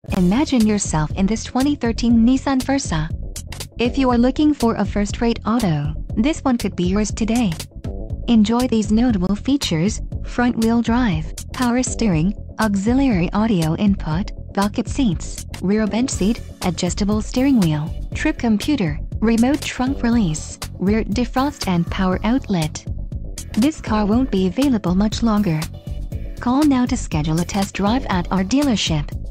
Imagine yourself in this 2013 Nissan Versa. If you are looking for a first-rate auto, this one could be yours today. Enjoy these notable features: front-wheel drive, power steering, auxiliary audio input, bucket seats, rear bench seat, adjustable steering wheel, trip computer, remote trunk release, rear defrost and power outlet. This car won't be available much longer. Call now to schedule a test drive at our dealership.